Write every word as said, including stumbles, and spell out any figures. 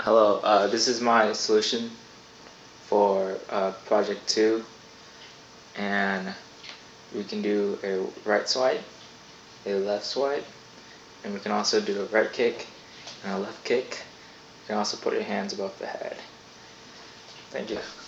Hello, uh, this is my solution for uh, project two, and we can do a right swipe, a left swipe, and we can also do a right kick and a left kick. You can also put your hands above the head. Thank you.